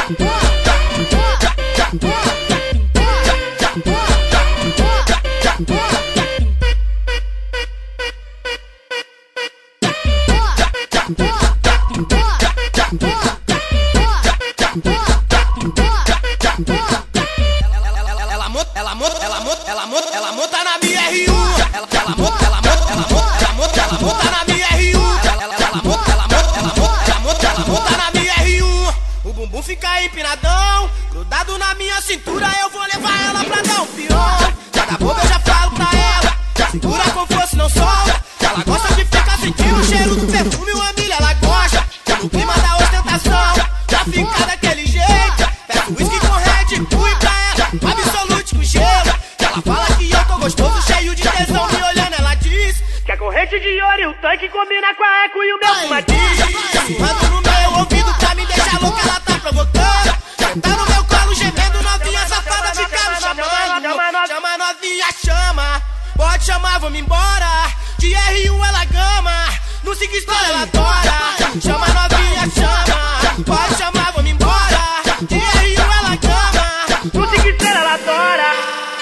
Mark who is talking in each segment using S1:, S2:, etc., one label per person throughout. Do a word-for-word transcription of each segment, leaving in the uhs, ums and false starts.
S1: Ela monta, ela monta, ela monta, ela monta, ela monta na minha R um. Ela ela monta, ela monta, ela monta, ela monta, ela monta na minha R um. Ela ela monta, ela monta, ela monta, ela monta, ela monta na minha R um. O bumbum fica empinadão, grudado na minha cintura, eu vou levar ela pra dar um pior. Cada boca eu já falo pra ela, segura com força, não solta. Ela gosta de ficar sentindo o cheiro do perfume, uma milha ela gosta. No clima da ostentação, já fica daquele jeito. Peço whisky com Red Bull e pra ela, Absolute com gelo. Ela fala que eu tô gostoso, cheio de tesão, me olhando ela diz que a corrente de ouro e o tanque combina com a eco e o meu fumadinho. Sussurrando no meu ouvido pra me deixar louca, ela tá provocando. Senta no meu colo, gemendo, novinha safada, fica me chamando. Chama novinha, chama, pode chamar, vamos embora. De R um ela gama, no Siga História ela adora. Chama novinha, chama, pode chamar, vamos embora. De R um ela gama, no Siga História ela adora.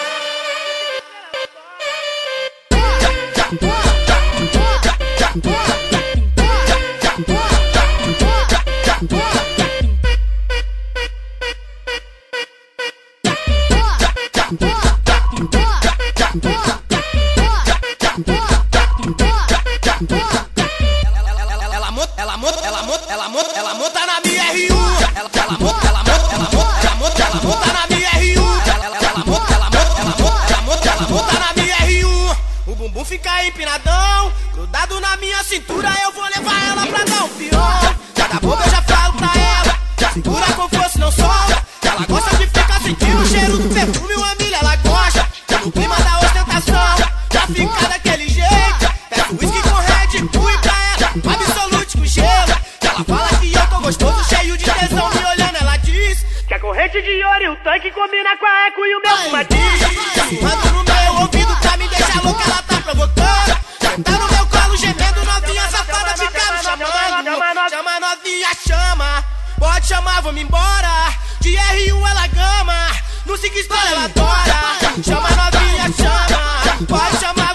S1: Ela monta, ela monta, ela monta, ela monta, ela monta na minha R um. Ela ela monta, ela monta, ela monta, ela monta, ela monta na minha R um. Ela ela monta, ela monta, ela monta, ela monta, ela monta na minha R um. O bumbum fica empinadão, grudado na minha cintura, eu vou levar ela pra dar um pior. Cada boca eu já falo pra ela, segura com força, não solta. Ela gosta de ficar sentindo o cheiro do perfume, uma milha ela gosta. No clima da ostentação, já fica daquele jeito. Peço whisky com Red Bull e pra ela, Absolute com gelo. Ela fala que eu tô gostoso, cheio de tesão, me olhando ela diz que a corrente de ouro e o tanque combina com a eco e o meu fumadinho. Sussurrando no meu ouvido pra me deixar louca, ela tá provocando. Senta no meu colo, gemendo, novinha safada, fica me chamando. Chama novinha, chama, pode chamar, vamos embora. De R um ela gama, no Siga História ela adora. Chama novinha, chama, pode chamar,